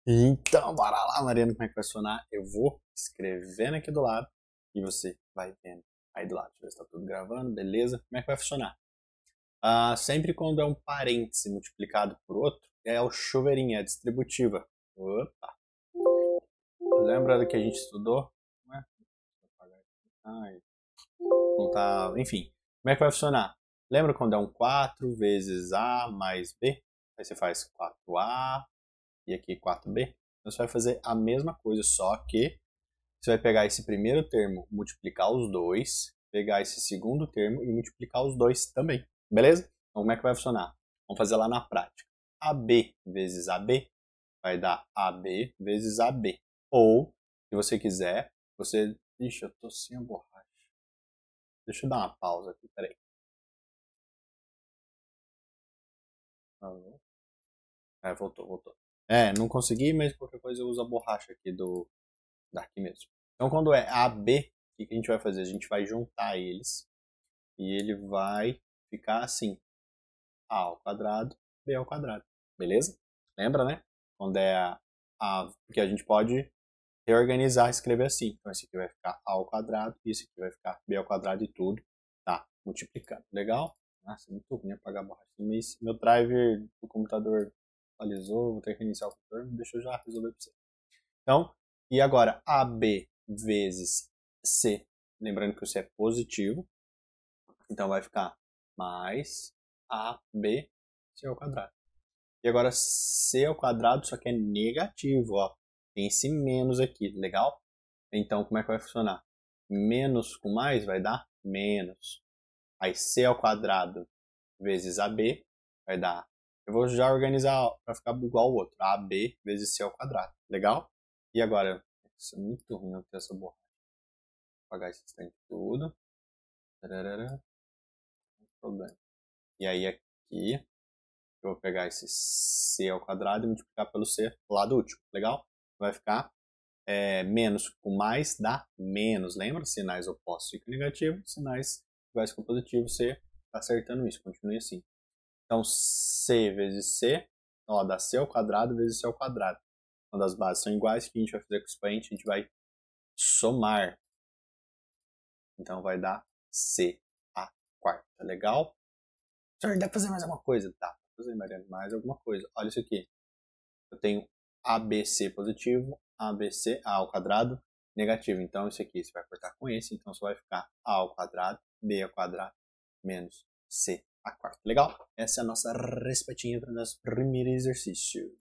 Então, bora lá, Mariana, como é que vai funcionar? Eu vou escrevendo aqui do lado e você vai vendo aí do lado. Deixa eu ver se tá tudo gravando, beleza? Como é que vai funcionar? Sempre quando é um parêntese multiplicado por outro, é o chuveirinho, é a distributiva. Opa! Lembra do que a gente estudou? Não é? Ai, não tá... Enfim, como é que vai funcionar? Lembra quando é um 4 vezes A mais B? Aí você faz 4A e aqui 4B. Então você vai fazer a mesma coisa, só que você vai pegar esse primeiro termo, multiplicar os dois, pegar esse segundo termo e multiplicar os dois também. Beleza? Então como é que vai funcionar? Vamos fazer lá na prática. AB vezes AB vai dar AB vezes AB. Ou, se você quiser, você... Ixi, eu tô sem a borracha. Deixa eu dar uma pausa aqui, peraí. Voltou. Não consegui, mas qualquer coisa eu uso a borracha aqui daqui mesmo. Então, quando é AB, o que a gente vai fazer? A gente vai juntar eles e ele vai ficar assim, A ao quadrado, B ao quadrado. Beleza? Lembra, né? Quando é porque a gente pode reorganizar e escrever assim. Então, esse aqui vai ficar A ao quadrado e esse aqui vai ficar B ao quadrado e tudo tá multiplicando. Legal? Nossa, muito ruim apagar a borracha. Meu driver do computador atualizou, vou ter que reiniciar o computador, deixa eu já resolver para você. Então, e agora AB vezes C, lembrando que o C é positivo, então vai ficar mais AB C ao quadrado. E agora C ao quadrado só que é negativo, ó. Tem esse menos aqui, legal? Então como é que vai funcionar? Menos com mais vai dar menos. Aí C ao quadrado vezes AB vai dar... Eu vou já organizar para ficar igual ao outro. AB vezes C ao quadrado, legal? E agora, isso é muito ruim não ter essa borracha. Vou apagar esse trem tudo. Tararara, não tem problema. E aí aqui, eu vou pegar esse C ao quadrado e multiplicar pelo C lá do último, legal? Vai ficar menos com mais dá menos. Lembra? Sinais opostos ficam negativos, sinais iguais ficam positivos. Você está acertando isso, continue assim. Então, C vezes C, ó, dá C ao quadrado vezes C ao quadrado. Quando as bases são iguais, o que a gente vai fazer com o expoente? A gente vai somar. Então vai dar C a quarta. Legal? Senhor, dá pra fazer mais alguma coisa? Dá pra fazer, Mariana, mais alguma coisa. Olha isso aqui. Eu tenho ABC positivo, ABC, A ao quadrado, negativo. Então isso aqui você vai cortar com esse, então só vai ficar A ao quadrado, B ao quadrado, menos C a quarta. Legal? Essa é a nossa respetinha para o nosso primeiro exercício.